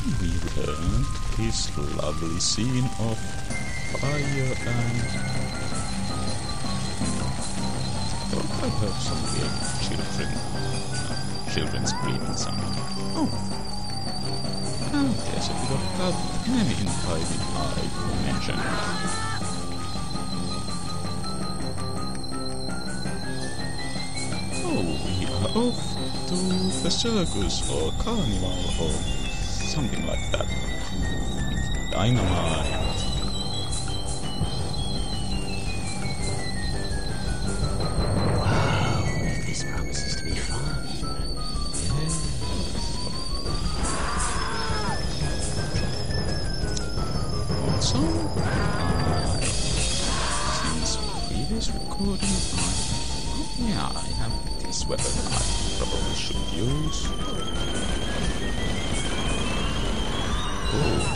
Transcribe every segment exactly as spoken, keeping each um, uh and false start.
we return to this lovely scene of fire and... I thought I heard some weird children, uh, children's breathing sound. Oh, and there's a bit of that enemy in hiding I mentioned. Oh, we are off to the circus or carnival or something like that. Dynamite. Wow, this promises to be fun. Yes. Also, uh, since previous recording, I oh, yeah, I have this weapon I probably should use. Oh.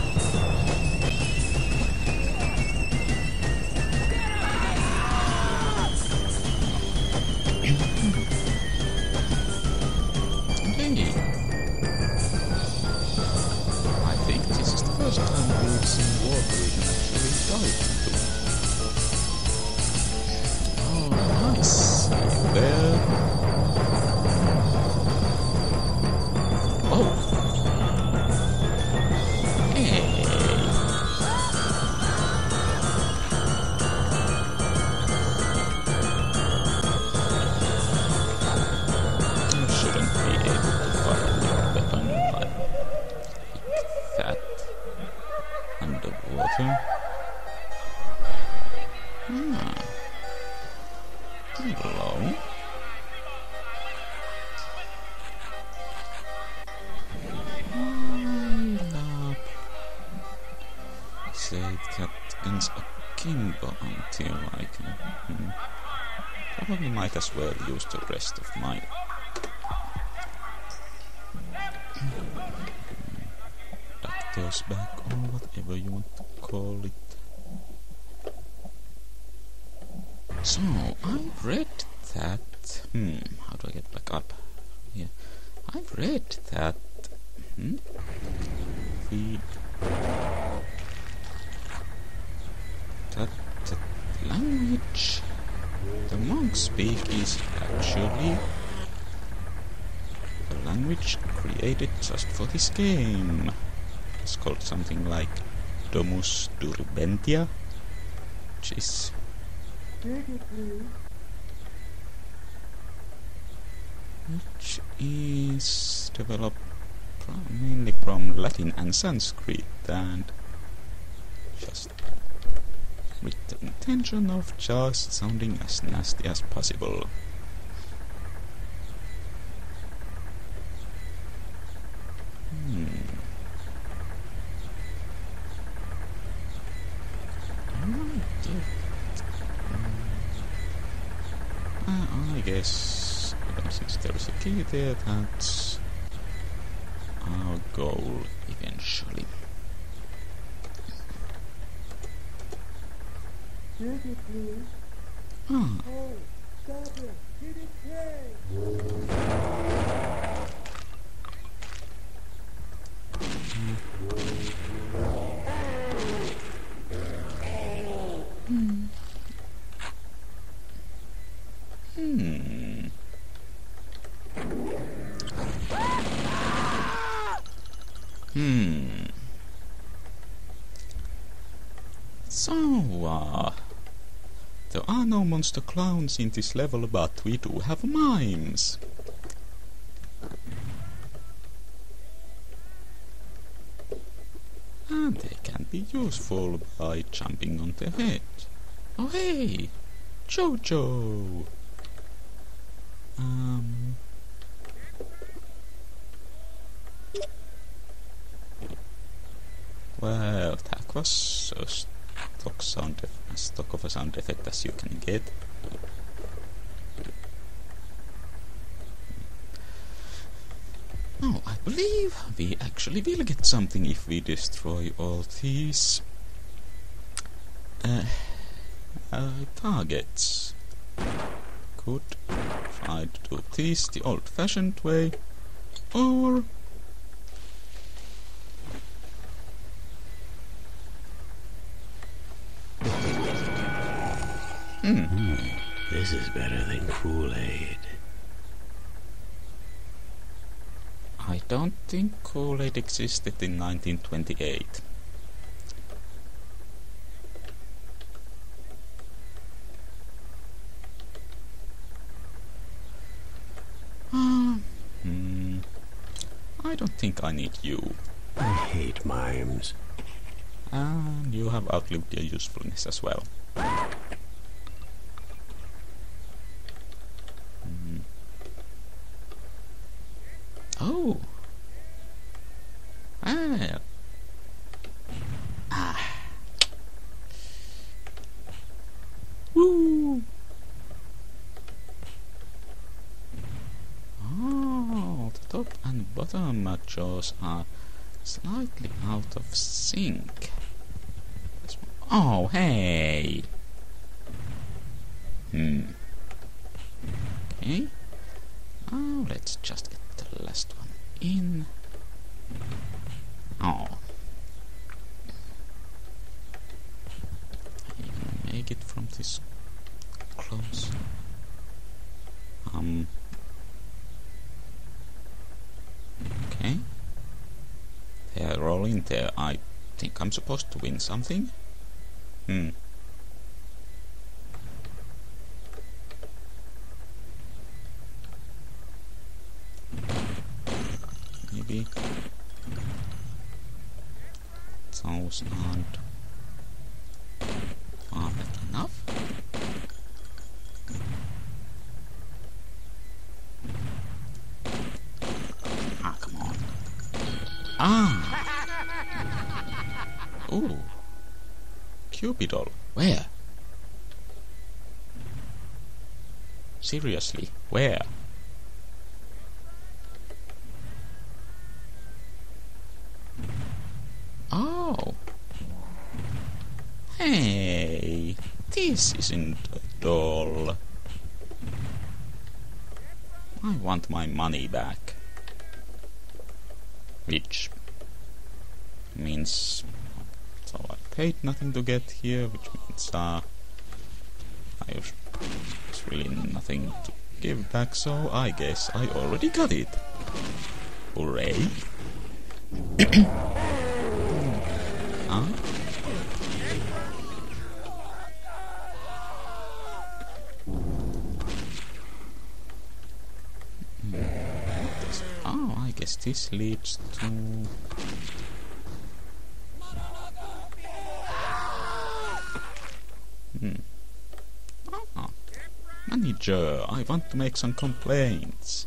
Hey. I think this is the first time we've seen water we can actually dive into. Oh, nice. There. Oh. Hey. You shouldn't be able to fire your weapon like that underwater. Ah. Hello. Säg Kattens a Kimbo until I can... Hmm. Probably might as well use the rest of my... Doctor's back or whatever you want to call it. So, I read that... Hmm, how do I get back up? Yeah. I read that... Hmm? We... That the language the monks speak is actually the language created just for this game. It's called something like Domus Durbentia, which is which is developed from, mainly from Latin and Sanskrit, and just with the intention of just sounding as nasty as possible. Hmm. I might get... Um, uh, I guess, since there is a key there, that's our goal eventually. Ah. Oh, stop it! Hit it play! Hmm. Hmm. Hmm. So, uh... there are no monster clowns in this level, but we do have mimes. And they can be useful by jumping on their head. Oh hey! JoJo! Um... Well, that was so stock sound as stock of a sound effect as you can get. Oh, I believe we actually will get something if we destroy all these uh, uh, targets. Could try to do this the old-fashioned way, or Hmm. Hmm, this is better than Kool-Aid. I don't think Kool-Aid existed in nineteen twenty-eight. Ah, hmm. I don't think I need you. I hate mimes. And you have outlived your usefulness as well. Hmm. Oh! Ah! Ah! Woo! Oh, the top and bottom jaws are slightly out of sync. Oh, hey! Hmm. Okay. Now let's just get the last one in. Oh. I can make it from this close. Um. Okay. They are all in there. I think I'm supposed to win something. Hmm. Maybe those aren't far enough. Ah, come on. Ah! Ooh. Cupidol. Where? Seriously, where? Oh. Hey, this isn't a doll. I want my money back. Which means... So I paid nothing to get here, which means uh, I was there's really nothing to give back, so I guess I already got it. Hooray! Huh? This, oh, I guess this leads to... Hmm. Ah, manager, I want to make some complaints.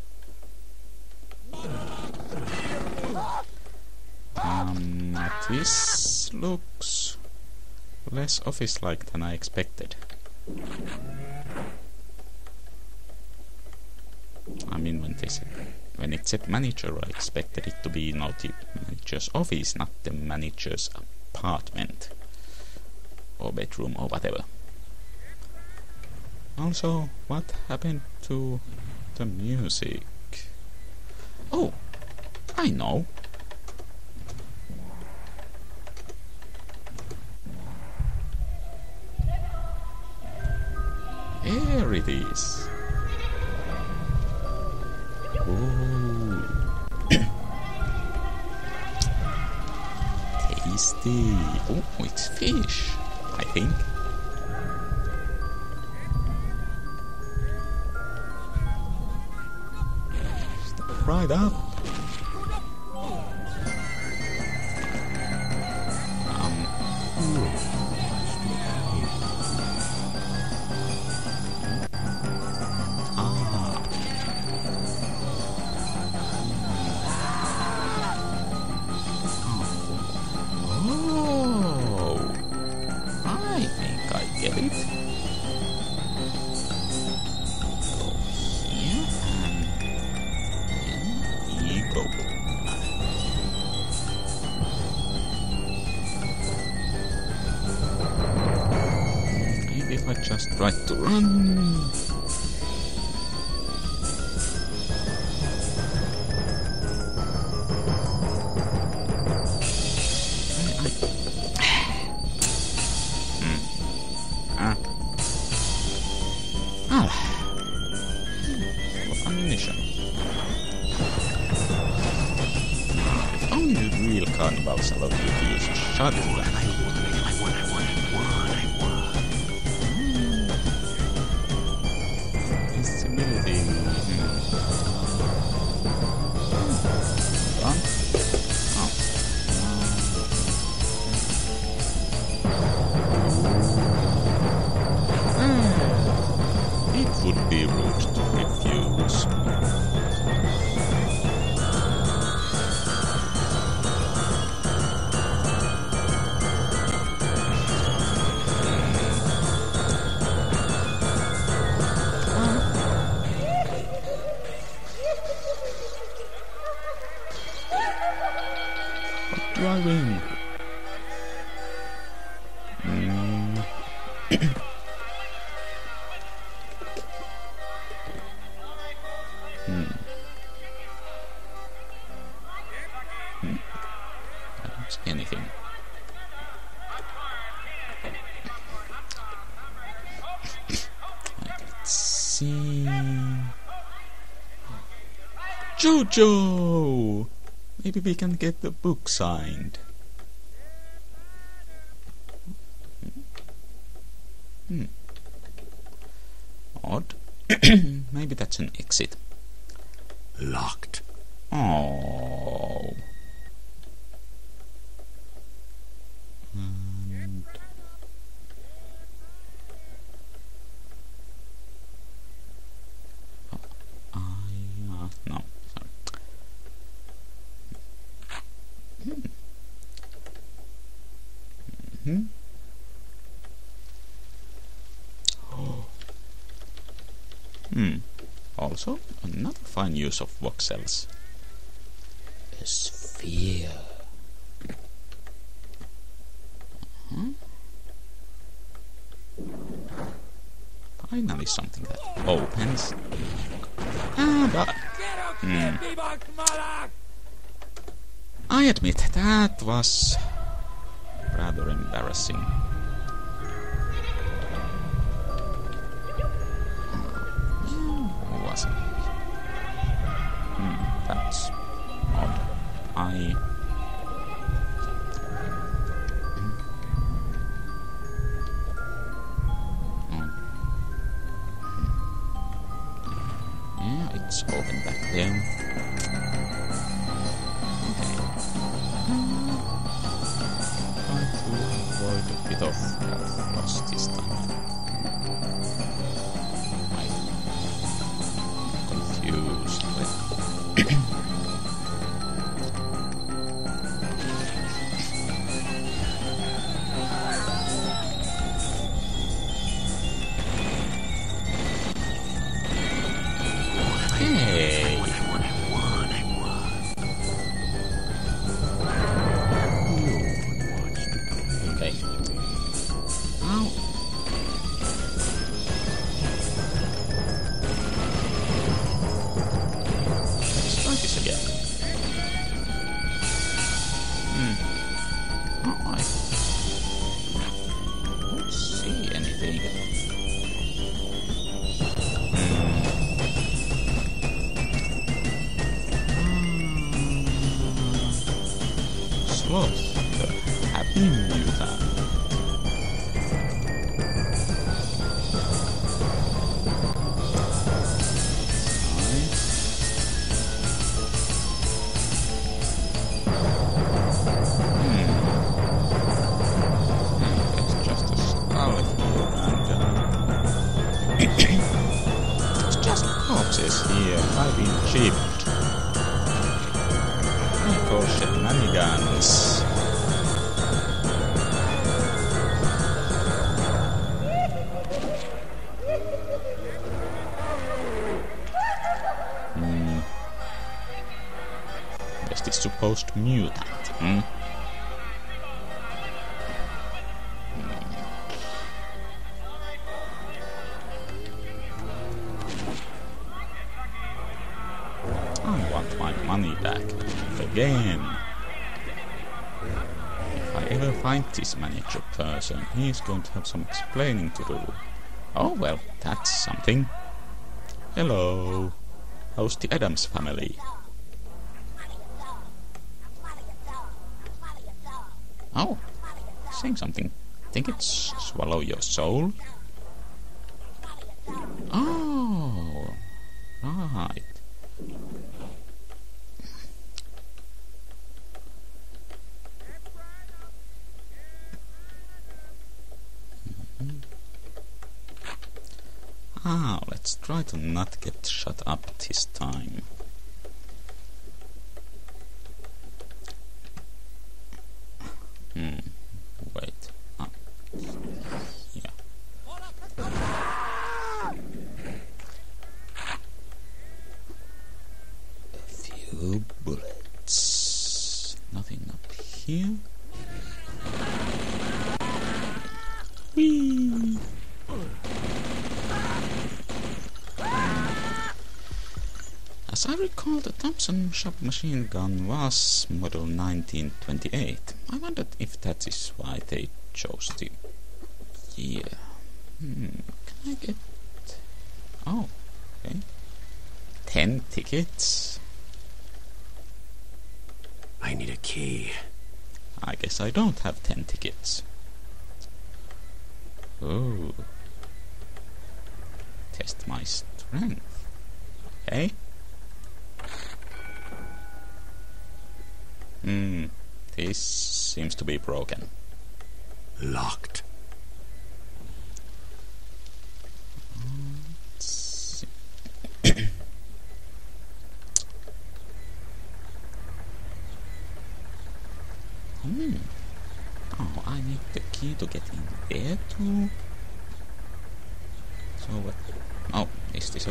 Um, this looks less office-like than I expected. I mean, when they said, when it said manager, I expected it to be not the manager's office, not the manager's apartment or bedroom or whatever. Also, what happened to the music? Oh, I know. Here it is. Ooh. Tasty. Oh, it's fish, I think. Step right up. Um. Ah. Oh, I think I get it. Go here and here you go. Maybe if I just try to run. carnival's allowed to be shut down. I won, I won, I won, I won, I won. Visibility. Hmm. Done? Oh. Hmm. It would be rude to refuse. Do I win? Mm. hmm. Hmm. I don't see anything. Let's see. JoJo! Maybe we can get the book signed. Hmm. Odd. Maybe that's an exit. Locked. Oh. And oh, I uh, no. Sorry. Hmm. Mm-hmm. Oh. Hmm. Also, another fine use of voxels. A sphere. Uh-huh. Finally something that opens. Ah, but... Hmm. I admit, that was rather embarrassing. Was it? Hmm, that's odd. I... Oh. Yeah, it's open back there. Avoid a bit of health loss this time. I'm confused with... Hey! Okay. Now... Let's try this again. Hmm. Oh, I don't see anything. Hmm. Sloth, the happy mutant. It's just corpses here. I've been chipped. I call shenanigans. Hmm. Is this supposed mutant? Hmm? I want my money back. Again. If I ever find this manager person, he's going to have some explaining to do. Oh well, that's something. Hello. How's the Addams family? Oh, saying something. I think it's swallow your soul. Oh, right. Mm-hmm. Ah, let's try to not get shut up this time. Hmm. Wait. Ah. Yeah. A few bullets. Nothing up here. Whee! As I recall, the Thompson submachine gun was model nineteen twenty-eight. I wondered if that is why they chose the year. Hmm, can I get... Oh, okay. Ten tickets? I need a key. I guess I don't have ten tickets. Oh. Test my strength. Okay. Hmm, this seems to be broken. Locked. Let's see. Hmm. Oh, I need the key to get in there too. So what? Oh, is this a...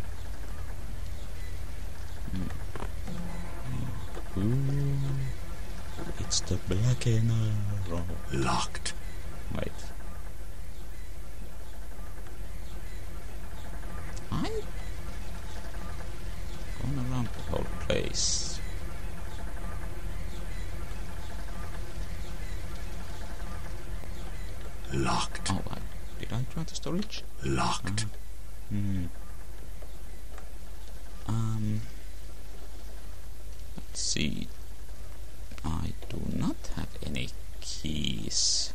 Hmm. Ooh, it's the black arrow. Locked. Wait. I've gone around the whole place. Locked. Oh, I, did I try the storage? Locked. Uh, hmm. Um. Let's see. I do not have any keys.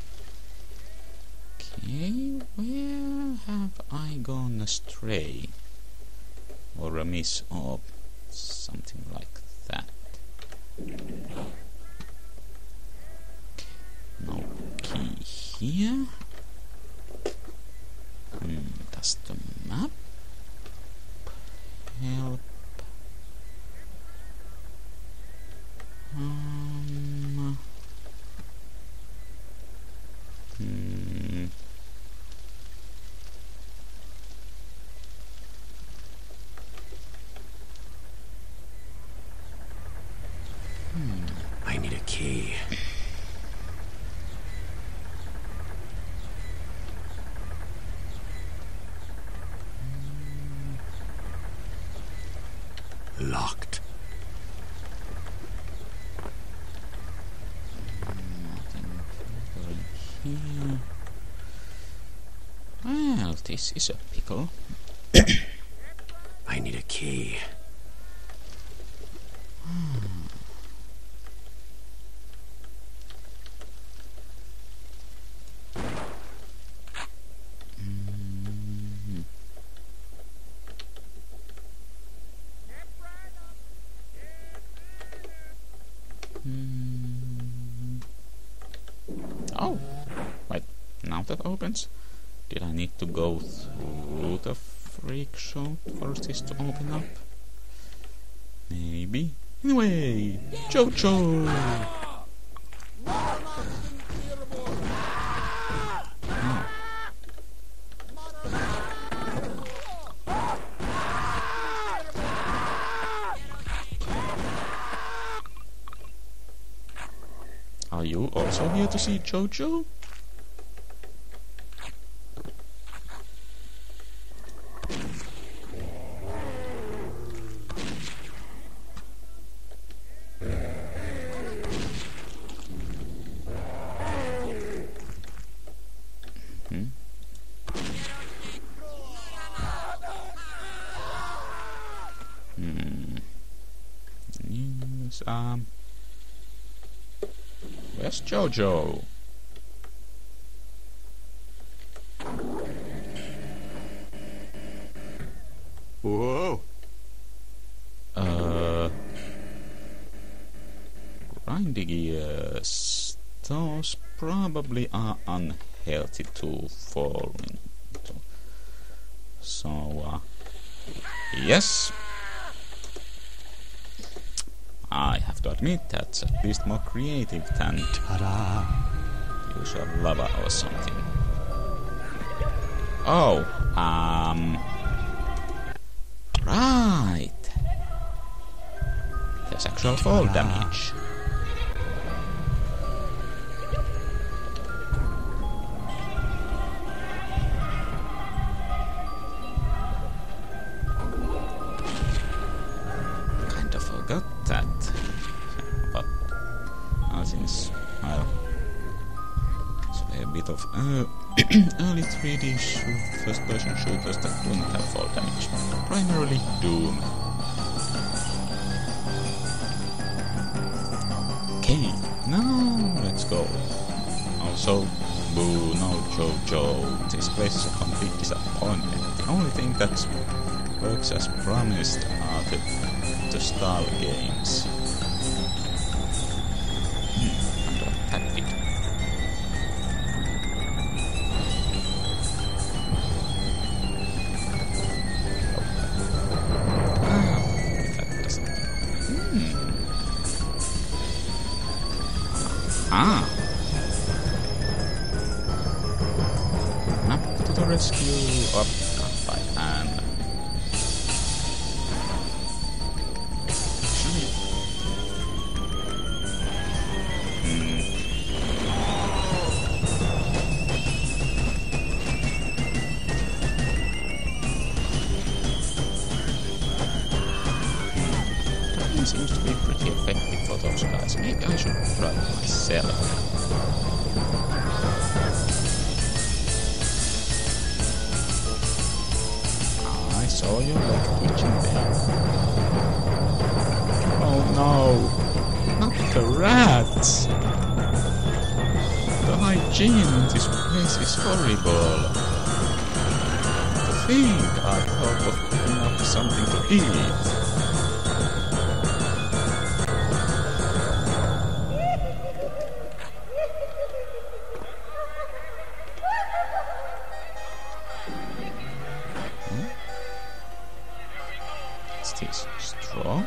Okay, where have I gone astray? Or amiss, or something like that. No key here. Hmm, does the map help? Um, hmm. Hmm. I need a key. Locked. Nothing further in here. Well, this is a pickle. I need a key. Mm. Mm. Oh, wait, now that opens. Did I need to go through the freak show for this to open up? Maybe. Anyway, JoJo! Oh. Are you also here to see JoJo? Hmm? Hmm. News, um... Where's JoJo? Whoa! Uh, grinding gears. Those probably are unhealthy to fall into. So, uh, yes. I have to admit that's at least more creative than Ta-da! usual lava or something. Oh, um... right. There's actual fall damage. Kind of forgot that. But now since I'll a bit of uh, early three D shoot, first-person shooters that do not have fall damage, primarily Doom. Okay, now let's go. Also, boo, no JoJo. This place is a complete disappointment. The only thing that works as promised are the, the style games. Hmm, not that bit. Ah! Map to the rescue! Up, up by hand. Actually... Hmm... That seems to be pretty effective for those guys. Maybe I should try it myself. I saw your leg twitching there. Oh no! Not the rats! The hygiene in this place is horrible. To think I thought of picking up something to eat. This straw?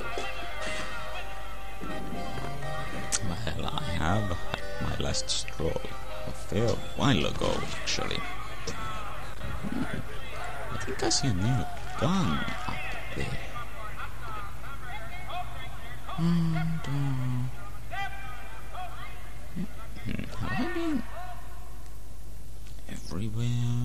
Well, I have had my last straw a fair while ago, actually. Hmm. I think I see a new gun up there. And, uh, hmm, have I been everywhere?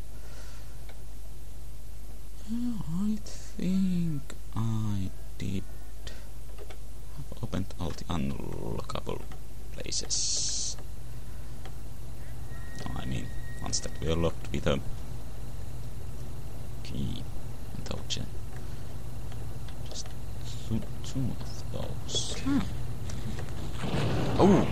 I think I did have opened all the unlockable places. No, I mean, ones that were locked with a key. Just two, two of those. Huh. Oh!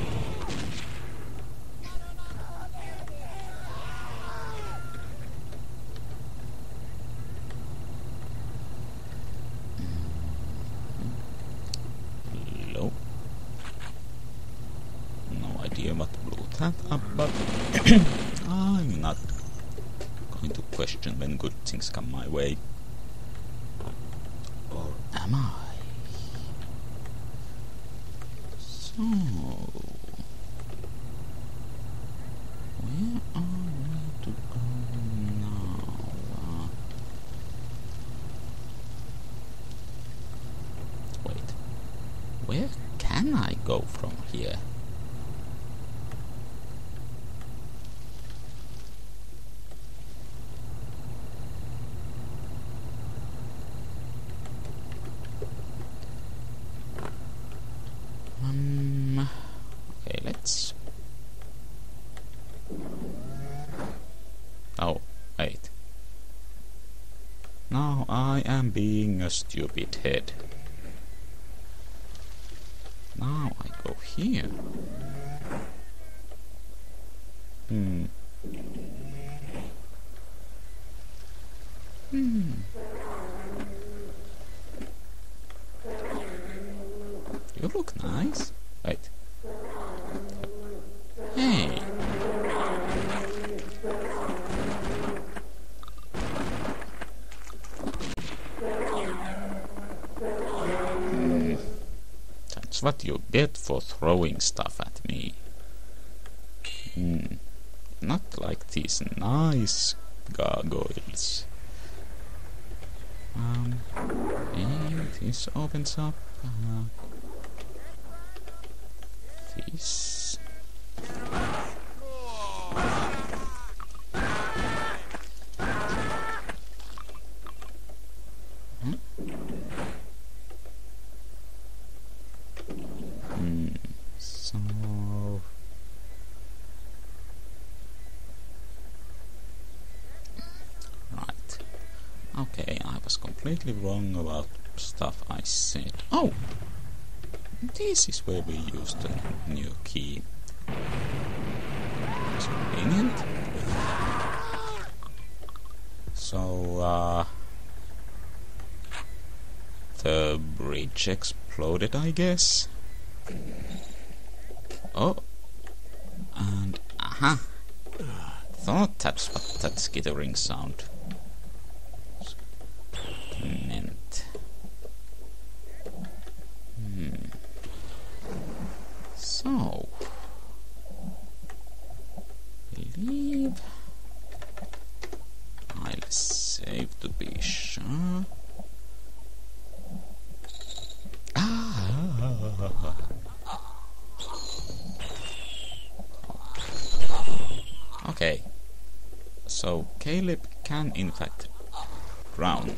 What blew that up, but I'm not going to question when good things come my way. Or am I? So, where are we to go now? Uh, wait, where can I go from here? Oh, wait. Now I am being a stupid head. Now I go here. You look nice. Wait. Hey. Hmm. That's what you get for throwing stuff at me. Hmm. Not like these nice gargoyles. Um, and this opens up. Uh, this. Hmm. Hmm. So. Okay, I was completely wrong about stuff I said. Oh! This is where we used the new key. It's convenient. So, uh... the bridge exploded, I guess. Oh! And, aha! Thought that's what that skittering sound meant. Hmm. So, believe I'll save to be sure. Ah. Okay. So Caleb can in fact drown.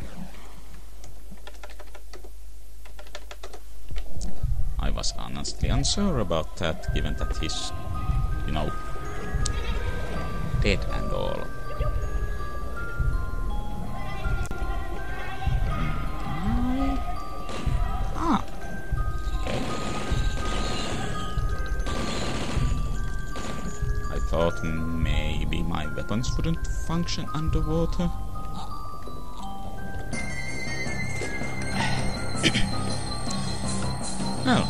I was honestly unsure about that, given that he's, you know, dead and all. Mm, ah, okay. I thought maybe my weapons wouldn't function underwater. Well,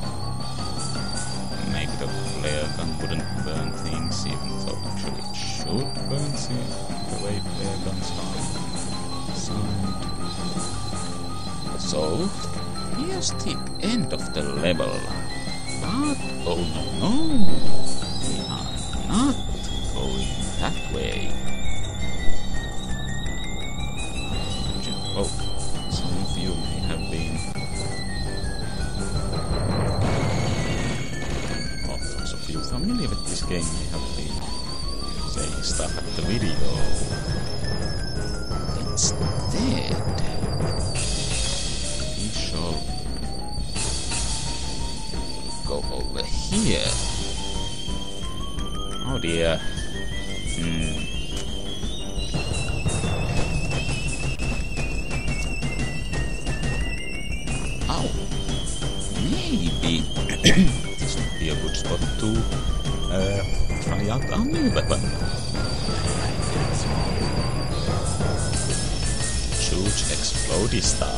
maybe the flare gun wouldn't burn things, even though actually it should burn things the way flare guns are. So, here's the end of the level. But, oh no, we are not going that way. Oh, some of you may have been familiar with this game, may have been saying stuff at the video. Instead, we shall go over here. Oh dear. Hmm. Oh. Maybe this would be a good spot to uh, try out our new weapon. Choose Explodey Star.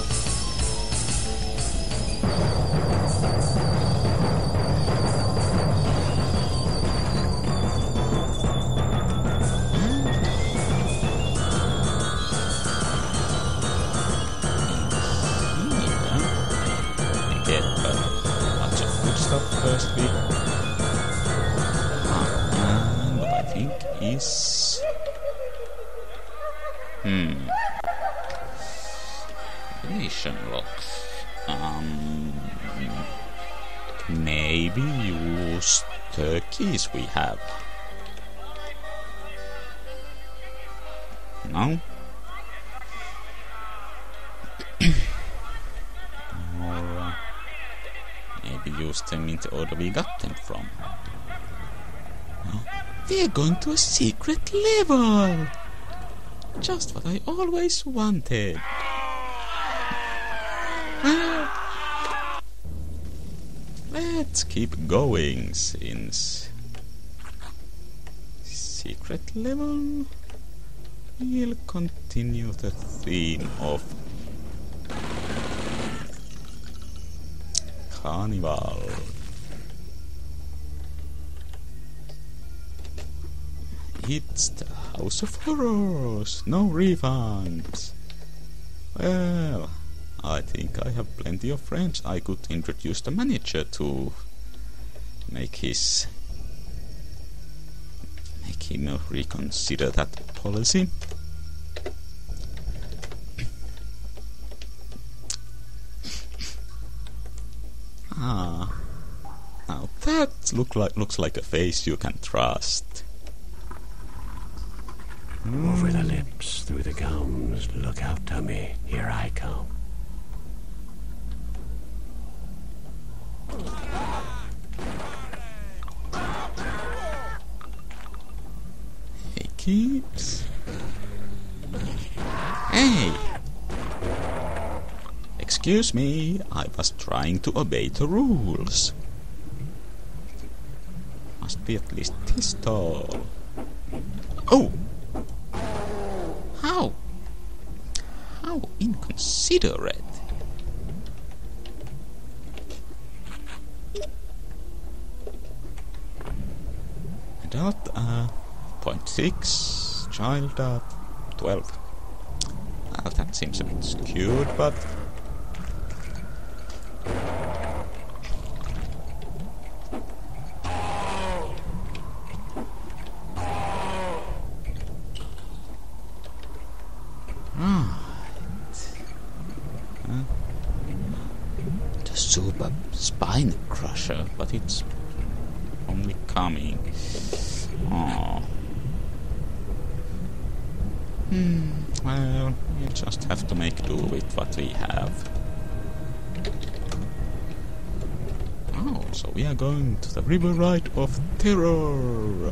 Firstly, ah, and what I think is hmm combination locks. Um, maybe use the keys we have. No. Use them in the order we got them from. Oh, we're going to a secret level! Just what I always wanted. Ah. Let's keep going, since secret level will continue the theme of carnival. It's the House of Horrors. No refunds. Well, I think I have plenty of friends. I could introduce the manager to make his make him reconsider that policy. Ah, now that look like looks like a face you can trust. Over the lips, through the gums, look out, tummy, here I come. Hey kids. Hey! Excuse me, I was trying to obey the rules. Must be at least this tall. Oh! How? How inconsiderate. Adult, uh, point six, child, uh, twelve. Well, that seems a bit skewed, but... Super spine crusher, but it's only coming. Oh. Hmm. Well, we just have to make do with what we have. Oh, so we are going to the river ride of terror.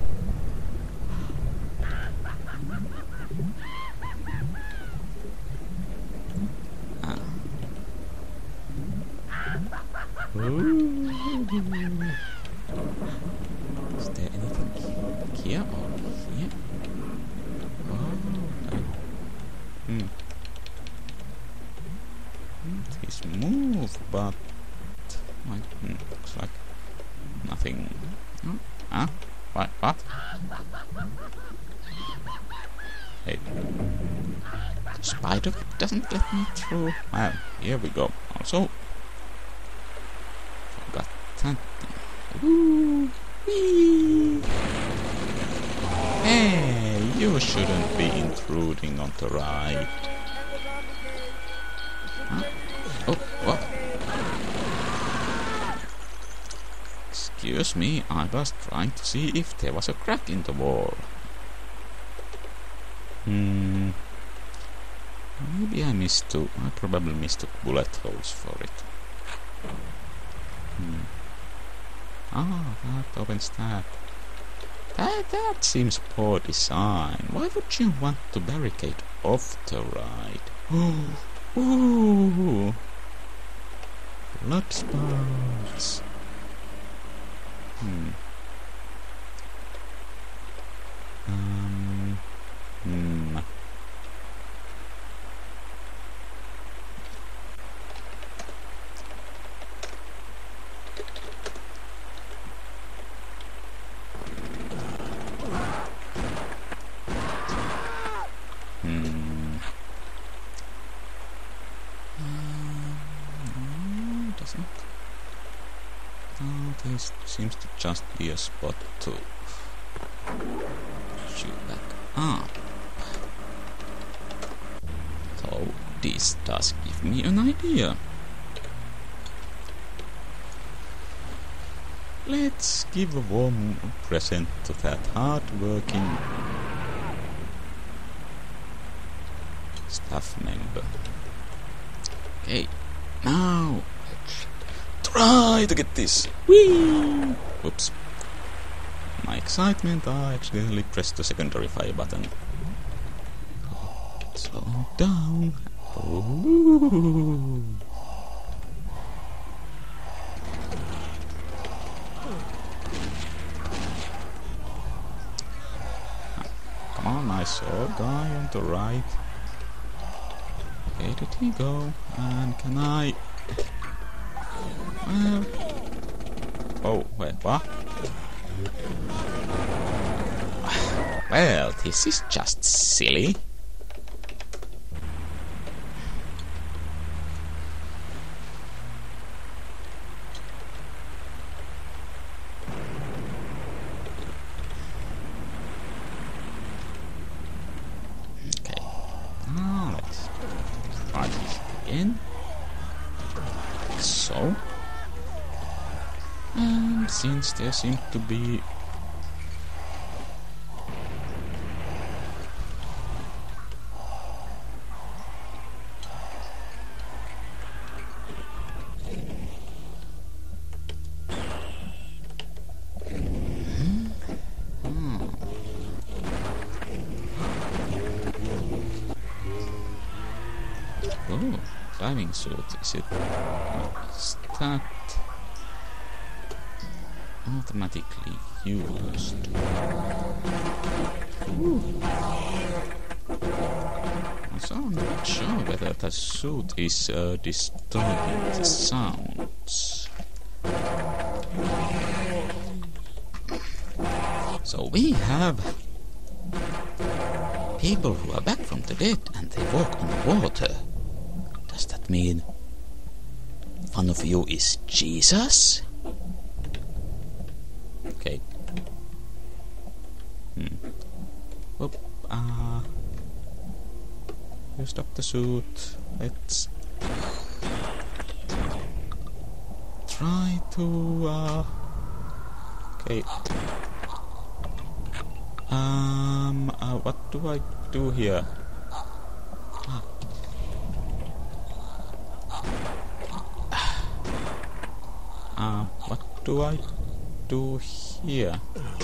Ooh. Is there anything here or here? Oh, uh, hmm. It is move, but like, hmm, looks like nothing. Oh, ah, what? What? Hey, the spider doesn't let me through. Well, here we go. Also. Ooh, wee. Hey, you shouldn't be intruding on the ride. Huh? Oh, what? Excuse me, I was trying to see if there was a crack in the wall. Hmm. Maybe I mistook. I probably mistook bullet holes for it. Hmm. Ah, that opens that. That that seems poor design. Why would you want to barricade off the ride? Oh, ooh, blood spots. Hmm. Um. Hmm. Hmm. Um, no, doesn't. No, this seems to just be a spot to shoot back up. So this does give me an idea. Let's give a warm present to that hard-working staff member. Okay, now let's try to get this. Whee! Whoops. My excitement, I accidentally pressed the secondary fire button. Slow down. Ooh. Come on, I saw a guy on the right. Where did he go? And can I... What? Well, this is just silly. Okay, now let's try this again. Like so. And since there seems to be oh, diving suit, is it is that automatically used? Ooh. So I'm not sure whether the suit is uh, distorting the sounds. So we have people who are back from the dead and they walk on the water. Does that mean one of you is Jesus? Okay. Hmm. Oop, uh, you stop the suit. Let's try to, uh, okay. Um, uh, what do I do here? Ah. Uh, what do I do here?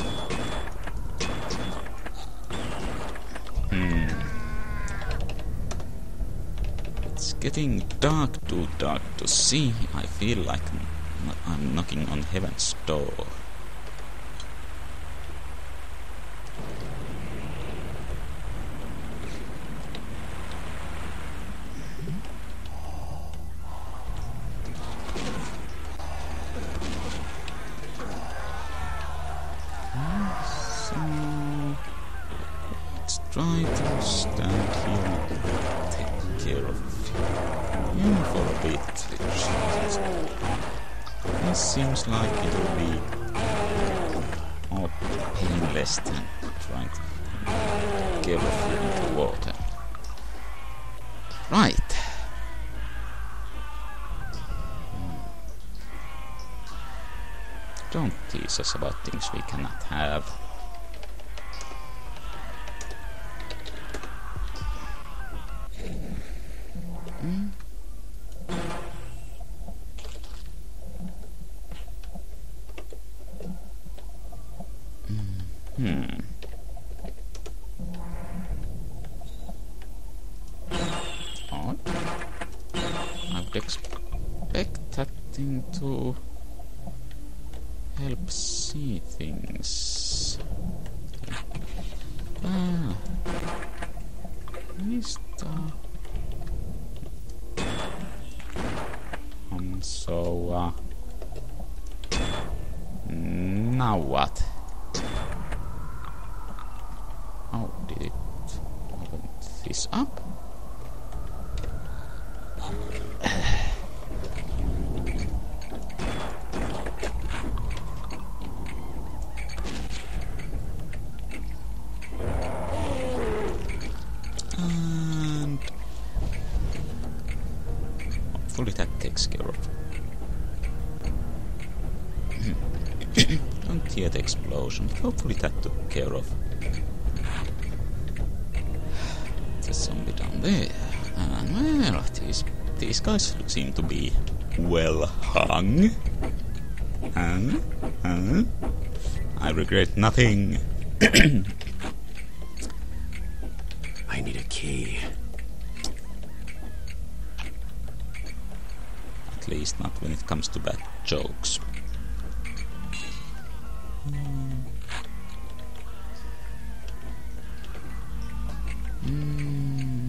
Hmm. It's getting dark, too dark to see. I feel like I'm, I'm knocking on heaven's door. Try to stand here and take care of him for a bit. This seems like it will be more painless than trying to take care of you in the water. Right. Don't tease us about things we cannot have. Hmm. Odd. I would expect that thing to help see things. Ah. Is the um so uh now what? How did it open this up? And hopefully that takes care of. Don't hear the explosion. Hopefully that took care of. The zombie down there. And well, these, these guys seem to be well hung. Huh? Huh? I regret nothing. I need a key. At least not when it comes to bad jokes. Mm.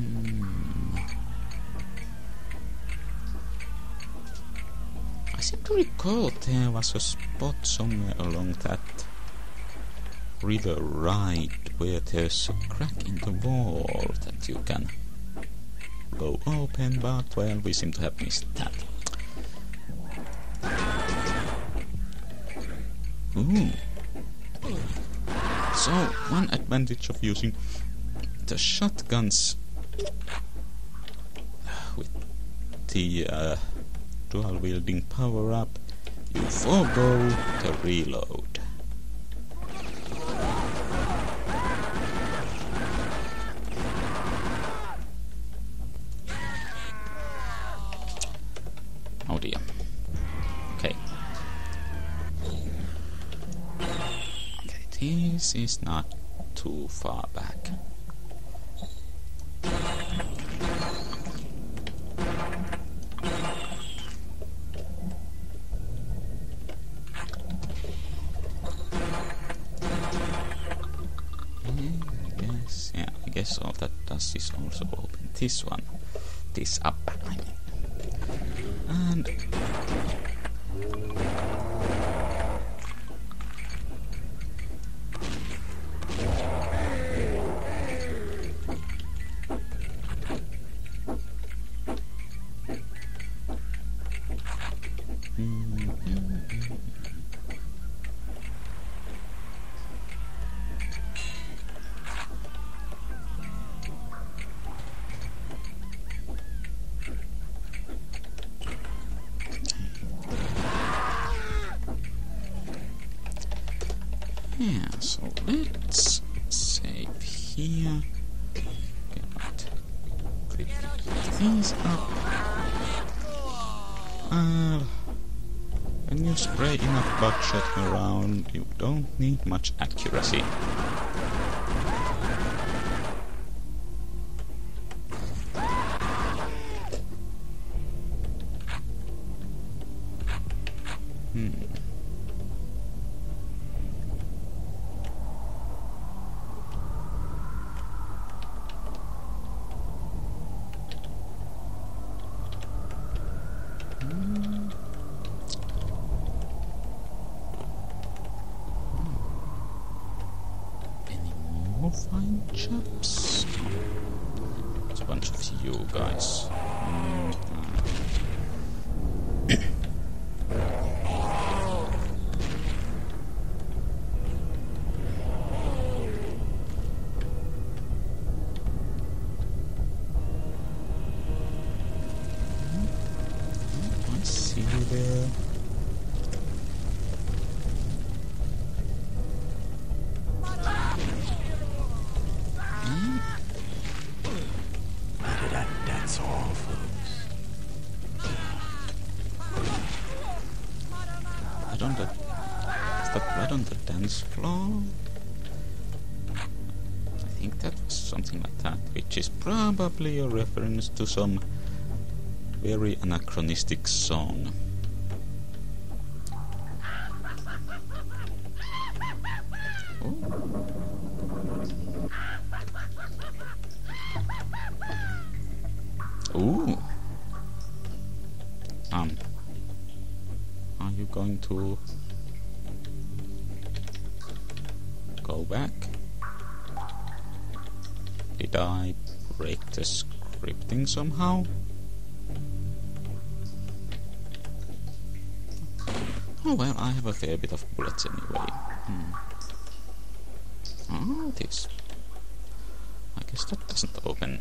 Mm. I seem to recall, there was a spot somewhere along that river right where there's a crack in the wall that you can go open, but well, we seem to have missed that. Ooh. So, one advantage of using the shotguns with the uh, dual wielding power up, you forego the reload. Oh dear. Okay. Okay, this is not too far back. All that does is also open this one, this up, I mean. And yeah, so let's save here. Get that. Click these up. Uh, when you spray enough buckshot around, you don't need much accuracy. Hmm. Fine chaps. It's a bunch of you guys. Mm, I see you there. That's all, folks. Blood on the... Is that blood on the dance floor? I think that was something like that, which is probably a reference to some very anachronistic song. Ooh. Um. Are you going to go back? Did I break the scripting somehow? Oh well, I have a fair bit of bullets anyway. Hmm. Oh, this. I guess that doesn't open.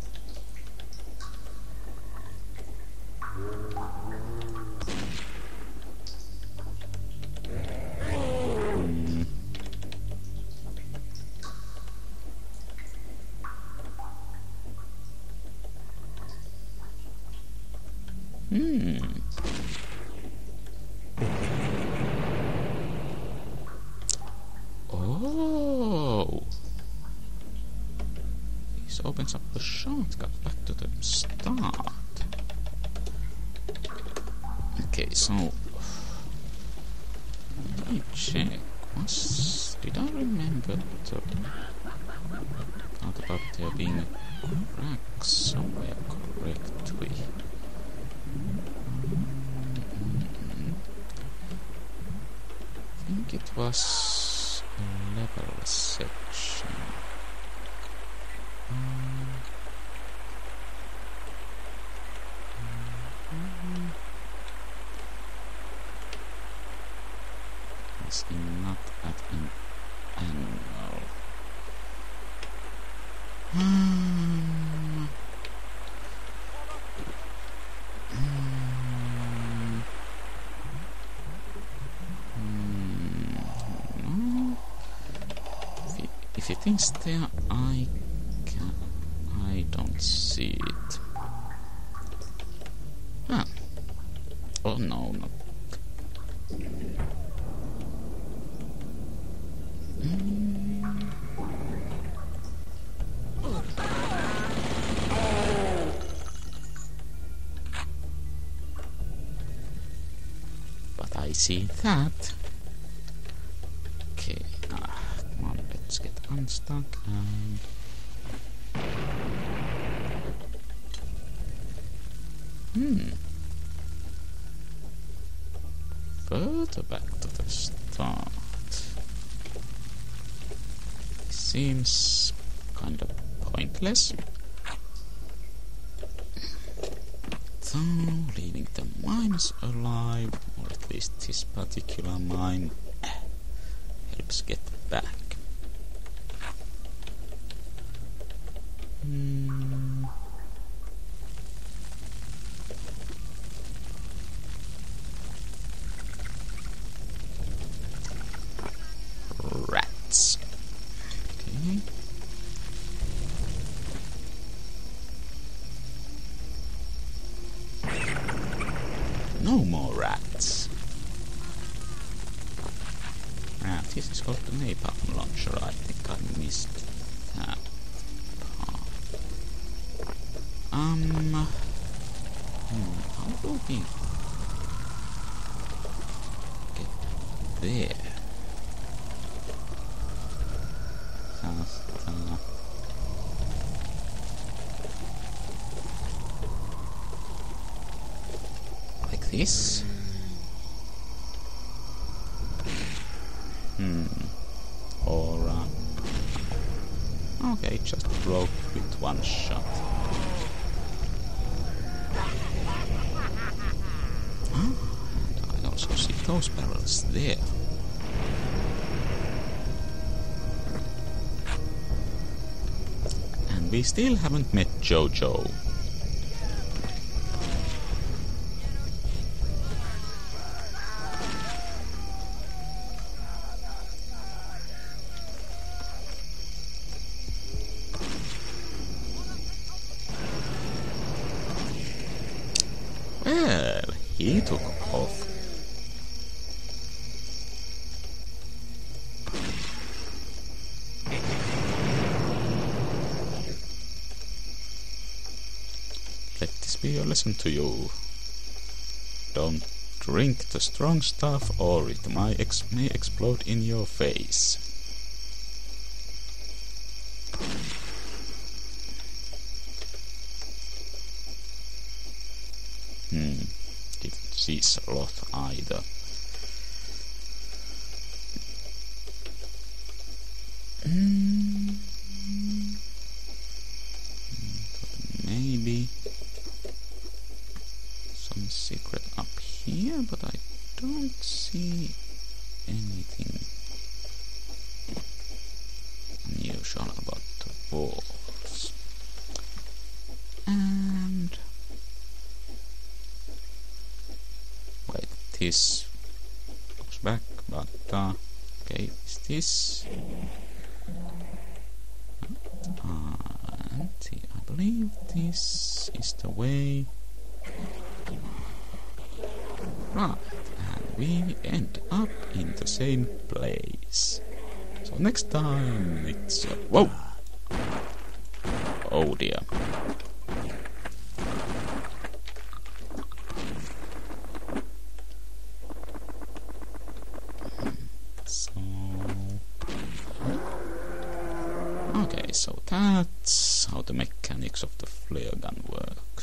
Hmm. Oh. This opens up a shortcut back to the start. Okay, so let me check. Was did I remember the part about there being a crack somewhere correctly? think it was a level section. Um, mm-hmm. It's not at an angle. Um, um, um, if, it, if it is there, I can. I don't see it. Ah. Oh no, not. Mm. But I see that. Okay, ah, come on, let's get unstuck and. Hmm. Further back to the start. Seems kind of pointless. So, leaving the mines alive, or at least this particular mine, helps get back. Hmm. Rats. Okay. No more rats. Ah, this is called the napalm launcher. I think I missed that part. Um. Hmm, how do we get there? Just, uh, like this. Hmm. Or uh, okay, just broke with one shot. Huh? And I also see those barrels there. And we still haven't met JoJo. Well, he took off. Let this be a lesson to you. Don't drink the strong stuff or it may, ex may explode in your face. Hmm, didn't see Sloth either. Mm. Maybe some secret up here, but I don't see anything unusual about the walls. And wait, this looks back, but uh, okay, is this? Uh, and see, I believe this is the way. Right, and we end up in the same place. So next time it's uh, whoa! Oh dear. So okay, so that's how the mechanics of the flare gun work.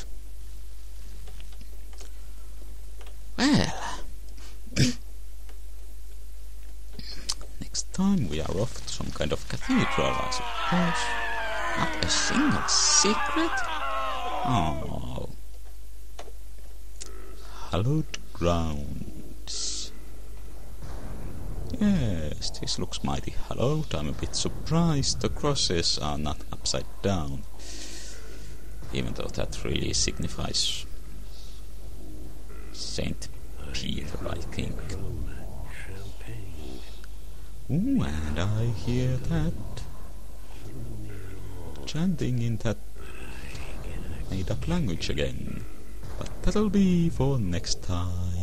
Well, time we are off to some kind of cathedral, I suppose. Not a single secret? Oh. Hallowed grounds. Yes, this looks mighty hallowed. I'm a bit surprised the crosses are not upside down. Even though that really signifies Saint Peter, I think. Ooh, and I hear that chanting in that made-up language again. But that'll be for next time.